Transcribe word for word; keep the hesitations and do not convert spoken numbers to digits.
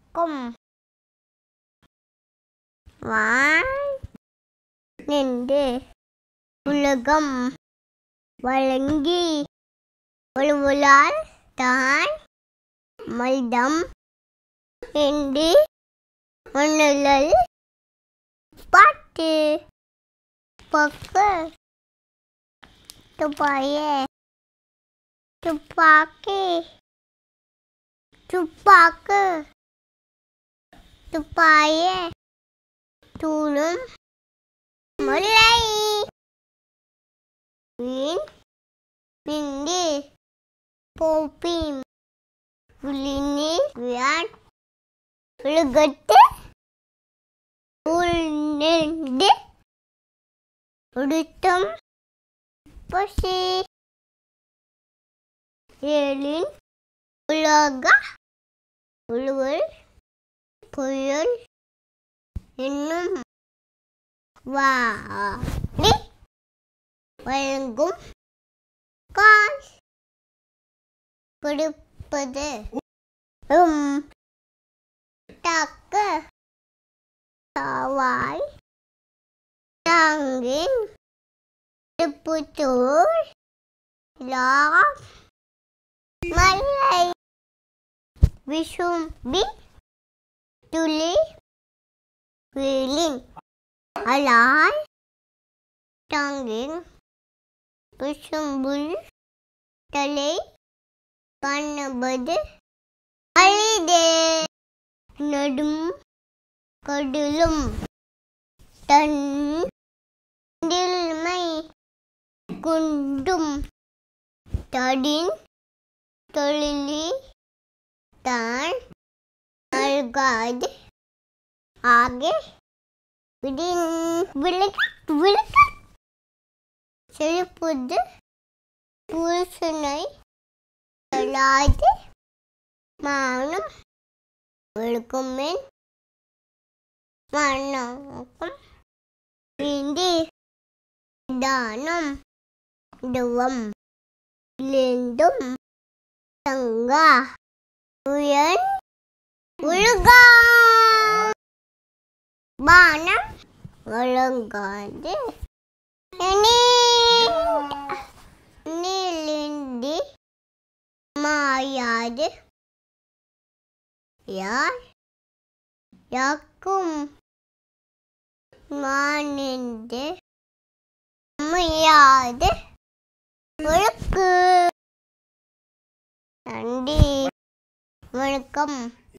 வணக்கம் வாழ்ந்து உலகம் வழங்கி ஒழுவலால் தான் மல்தம் என்று ஒன்னுதல் பாட்டு பக்கு துப்பாய துப்பாக்கி துப்பாக்கு துப்பாய தூளும் முல்லை மீன் மிண்டி போப்பிம் விழினி வியான் உலகத்து உள்நெண்டு உடுத்தும் பசி ஏழின் உலக உழுவல் புயல் என்னும் வாடி வழங்கும் கால் கொடுப்பது தக்க சவாய் தாங்கின் புத்தூர் மலை விசும்பி துளி விழின் அலாய் தாங்கின் விசும்புல் தலை காணபது அழிதே நடும் கடலும் தன் தில்மை குண்டும் தடின் தொழிலி தான் அல்காது ஆகே விடின் விளக்க விளக்க செழிப்புது புருஷனை சொல்லாது மானம் ஒழுக்கமேன் மனக்கும் விந்தி தானம் துவம் லிந்தும் தங்கா உயன் உலகா பானம் ஒழுங்காது நீலிந்தி மாயாது யார் யாக்கும் மானிந்து அமையாது ஒழுக்கு நன்றி வணக்கம்.